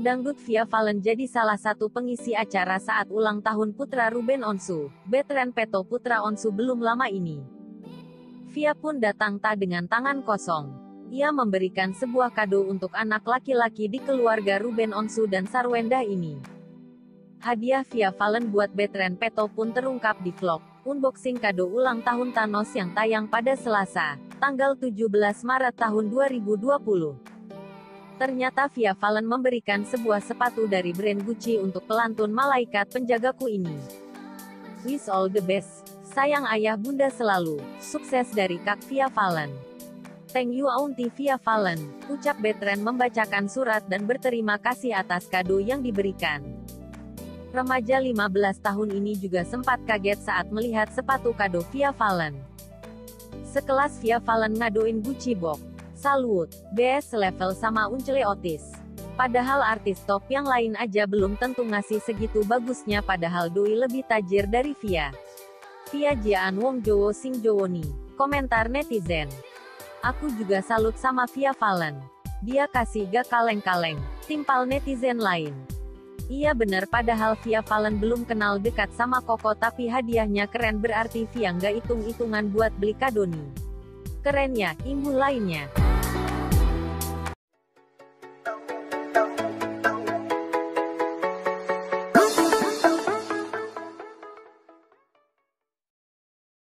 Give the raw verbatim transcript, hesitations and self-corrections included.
Dangdut Via Valen jadi salah satu pengisi acara saat ulang tahun putra Ruben Onsu, Bertrand Peto putra Onsu belum lama ini. Via pun datang tak dengan tangan kosong. Ia memberikan sebuah kado untuk anak laki-laki di keluarga Ruben Onsu dan Sarwenda ini. Hadiah Via Valen buat Bertrand Peto pun terungkap di vlog unboxing kado ulang tahun Thanos yang tayang pada Selasa, tanggal tujuh belas Maret tahun dua ribu dua puluh. Ternyata Via Valen memberikan sebuah sepatu dari brand Gucci untuk pelantun malaikat penjagaku ini. Wish all the best. Sayang ayah bunda selalu. Sukses dari Kak Via Valen. Thank you Auntie Via Valen, ucap Bertrand membacakan surat dan berterima kasih atas kado yang diberikan. Remaja lima belas tahun ini juga sempat kaget saat melihat sepatu kado Via Valen. Sekelas Via Valen ngadoin Gucci box. Salut, B S level sama Uncele Otis. Padahal artis top yang lain aja belum tentu ngasih segitu bagusnya padahal doi lebih tajir dari Via. Via Jian Wong Jowo Sing Jowo ni. Komentar netizen. Aku juga salut sama Via Valen. Dia kasih gak kaleng-kaleng. Timpal netizen lain. Iya bener padahal Via Valen belum kenal dekat sama Koko tapi hadiahnya keren berarti Via nggak hitung-hitungan buat beli kado nih. Keren ya, imbuh lainnya.